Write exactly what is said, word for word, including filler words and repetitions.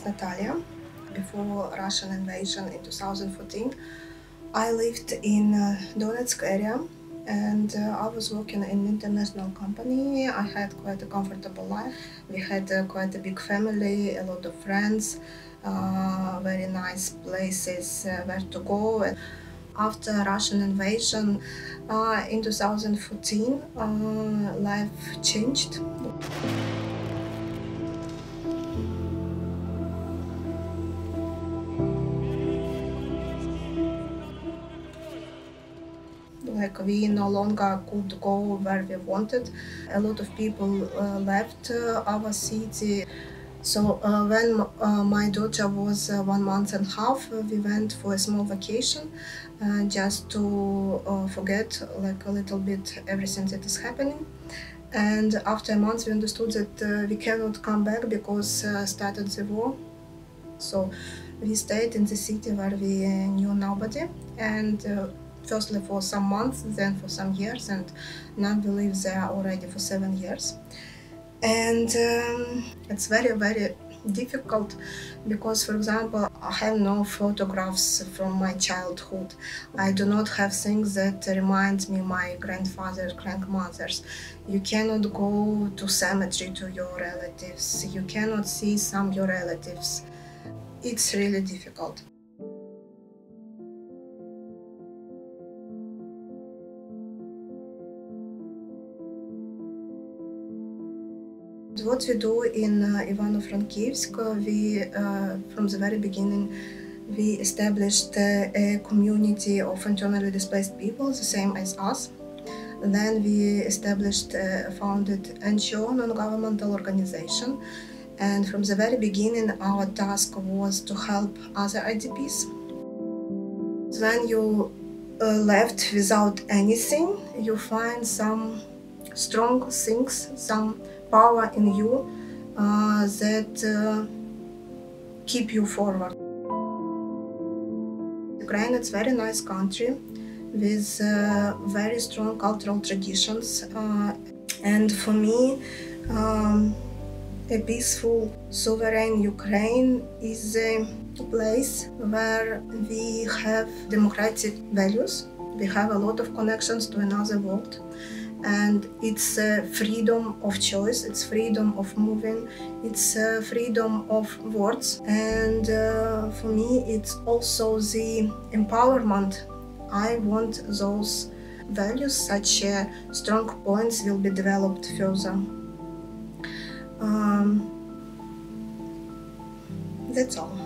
is Nataliya. Before Russian invasion in two thousand fourteen, I lived in uh, Donetsk area, and uh, I was working in an international company. I had quite a comfortable life. We had uh, quite a big family, a lot of friends, uh, very nice places uh, where to go. After Russian invasion uh, in two thousand fourteen, uh, life changed. Like we no longer could go where we wanted. A lot of people uh, left uh, our city. So uh, when uh, my daughter was uh, one month and a half, uh, we went for a small vacation uh, just to uh, forget like a little bit everything that is happening. And after a month we understood that uh, we cannot come back because uh, started the war. So we stayed in the city where we uh, knew nobody, and uh, firstly for some months, then for some years, and now we live there already for seven years. And um, it's very, very difficult because, for example, I have no photographs from my childhood. I do not have things that remind me my grandfathers, grandmothers. You cannot go to cemetery to your relatives. You cannot see some of your relatives. It's really difficult. What we do in uh, Ivano-Frankivsk, we, uh, from the very beginning, we established uh, a community of internally displaced people, the same as us. Then we established, uh, founded N G O, non-governmental organization. And from the very beginning, our task was to help other I D Ps. When you uh, left without anything, you find some strong things, some power in you uh, that uh, keep you forward. Ukraine is a very nice country with uh, very strong cultural traditions, uh, and for me, um, a peaceful, sovereign Ukraine is a place where we have democratic values. We have a lot of connections to another world. And it's uh, freedom of choice, it's freedom of moving, it's uh, freedom of words. And uh, for me, it's also the empowerment. I want those values, such uh, strong points will be developed further. Um, that's all.